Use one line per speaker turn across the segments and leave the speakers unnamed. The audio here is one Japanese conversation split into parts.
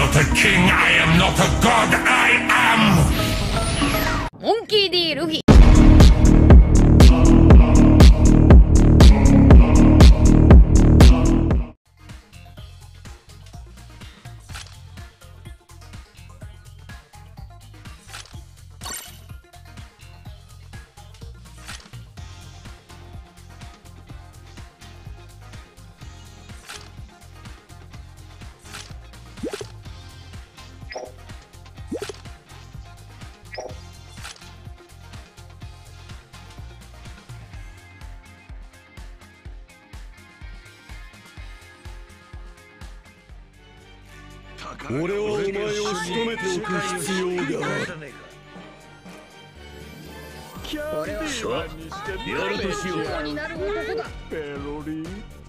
not a king, I am not a god, I am!
モンキー D ルフィ。
俺はお前を仕留めておく必要がある。
俺は
やるとしよう。
になる男だ。
ペロリ。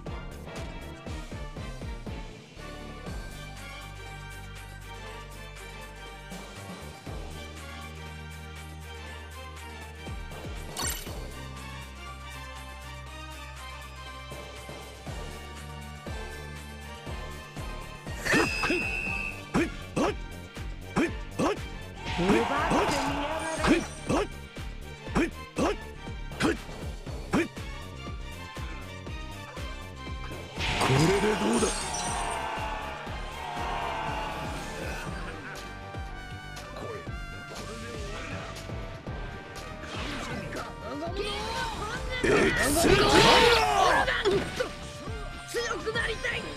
これでどうだ。エクセルカリア
強くなりたい。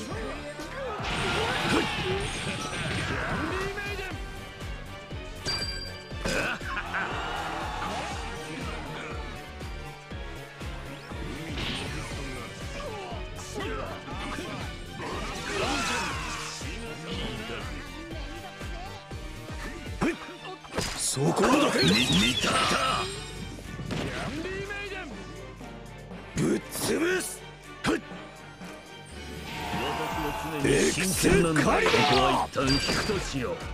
そこまで見たぶっ潰す。エクセルカリアここは一旦引くとしよう。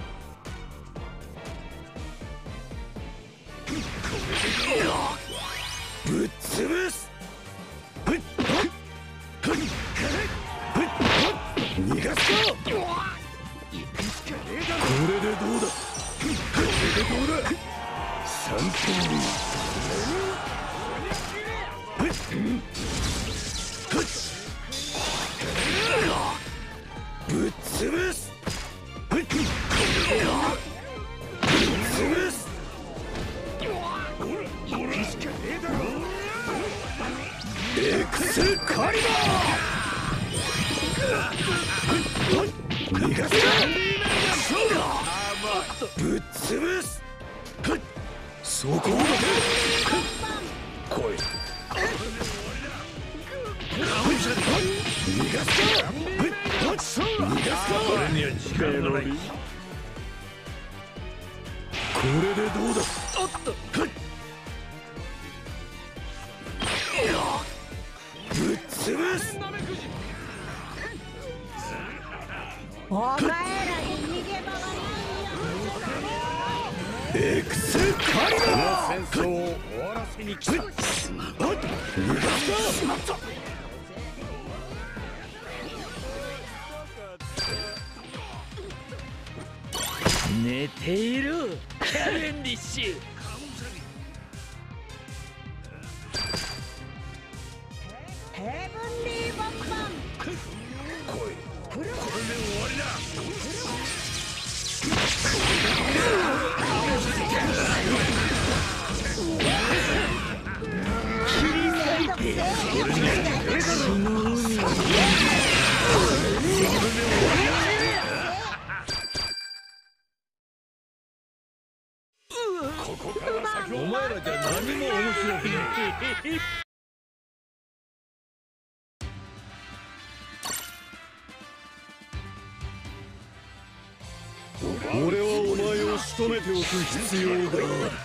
ぶっ潰す。逃がすか。これでどうだ。これでどうだ。3分ぶっ潰す。ぶっ潰す。エクセルカリバー逃がすか。ぶっ潰す。そこまで来い。逃がすか。逃がすか。俺には時間がない。これでどうだ。おっとぶっ潰す。
お前らに逃げ場がないよ。
エクセルカリバー
戦争を終わらせに来た。
逃がすか。
寝ているキャレンディッシュ。
ヘブンリーバッマン。
来い。
これで終わりだ。
ここから先
お前らじゃ何も面白くない。
俺はお前を仕留めておく必要がある。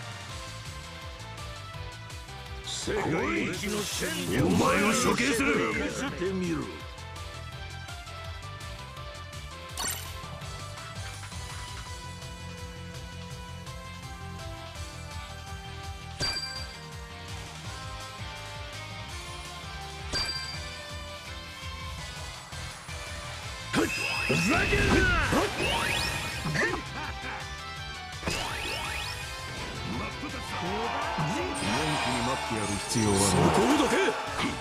世界一の戦お前を処刑する。見せてみろ。 ふざけるな。
元気に待ってやる必要は
そこどけ。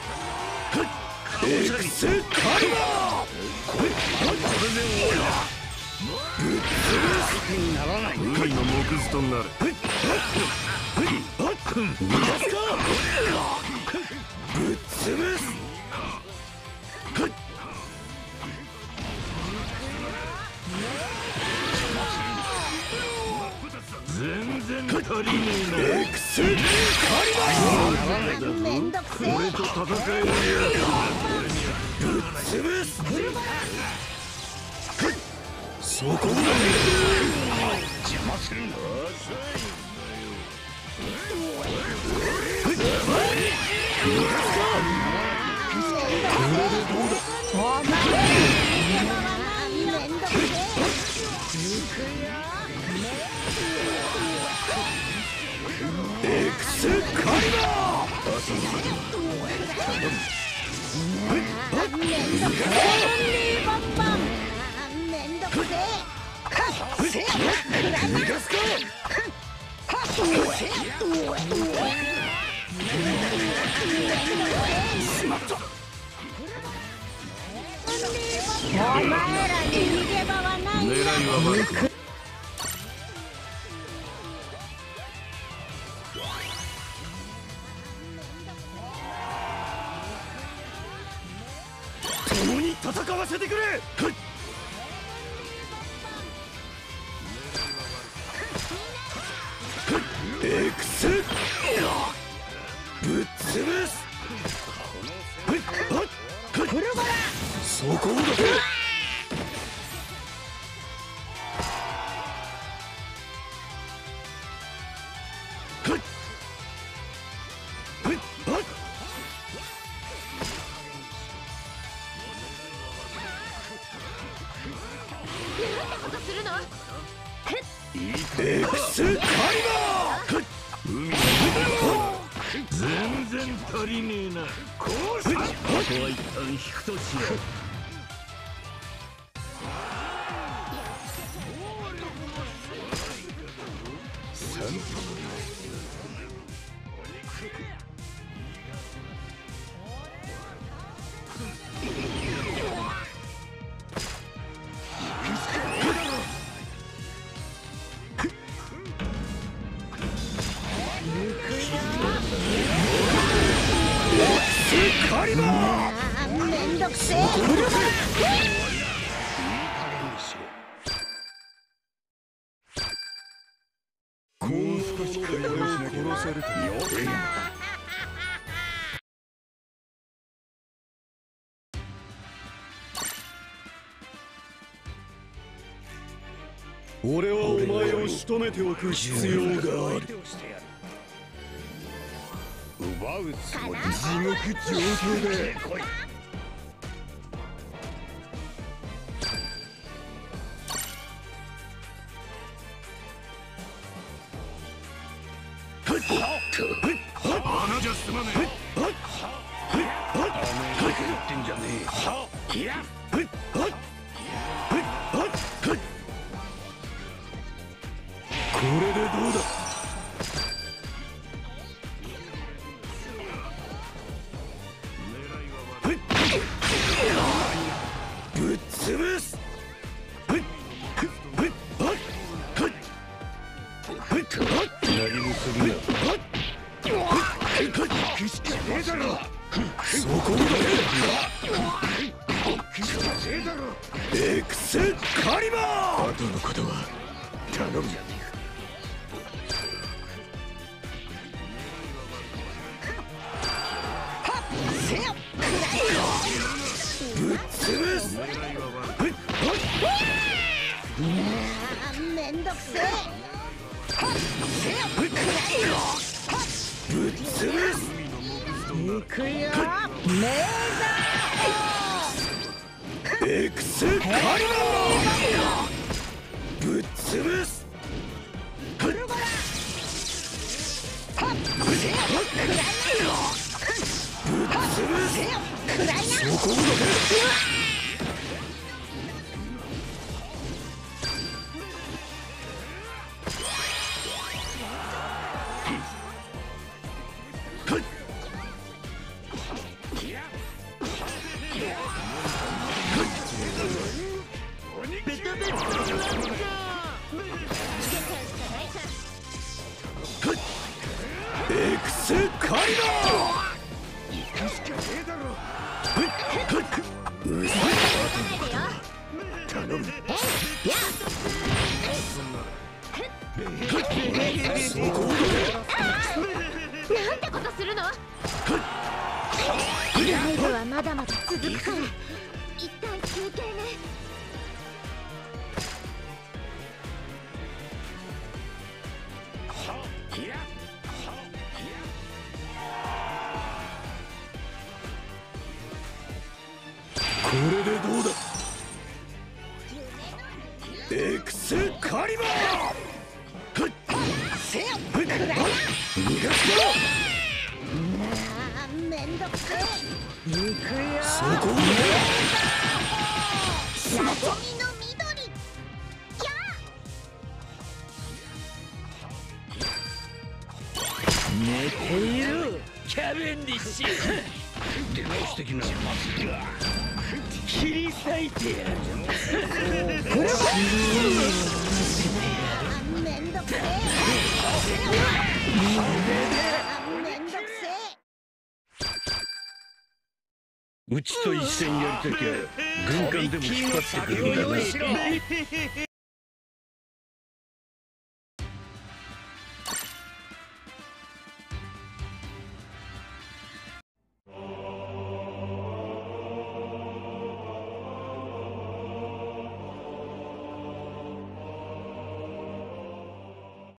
エクセカリバー。これで終わりだ。ぶっ潰すにならない。
海の木図となる。
逃がすか。ぶっ潰す。
全然足りねえな。
エクセカリバー。
めんどくせえ。
俺と戦えるや
ぶっ潰す。そこだけ。
邪魔するな。
お前らめんどくせ
エクセカリバ
え。めんどくせえ。バンバン。めんどくせえ。
ー。逃がすか。しまった。
お前らに逃げ場はない。
狙いは悪くない。
共に戦わせてくれ。エクセぶっ潰す。そこだけ。エクセカリバー。
全然足りねえな。こうし。あとは一旦引くとしよう。
カリバー。
めんどくせえ。
もう少し会話をしなきゃ殺せるとよ。
俺はお前を仕留めておく必要がある。
奪うつもり。
地獄上等だ。
穴じゃ済まねえ。言ってんじゃねえ。いや。
これでどうだ。ぶっ潰す。
何もするな。
そこだけ。エクセカリバー。
後のことは頼む。
ぶっ潰す。
めんどくせえ。
ぶっ潰す。
行くよ。メーザ
エクセカリバー。ぶっ潰す。そこだけ。
ベタベタなんか
エクスカリバー。
行くしかねえだろ。頼む。
そこ
なんてことするの。ライブはまだまだ続くから一旦休憩ね。
これでどうだ。エクスカリバー。
せよ
逃がすな。
めんどくさい。
行くよ
そこ
なじみの緑。キャ
寝ているキャベンディッシュ
出直してきな。
切り裂いてやる
めんどくせえ。めんどくせえ。
うちと一緒にやりたきゃ軍艦でも引っ張ってくるんだな。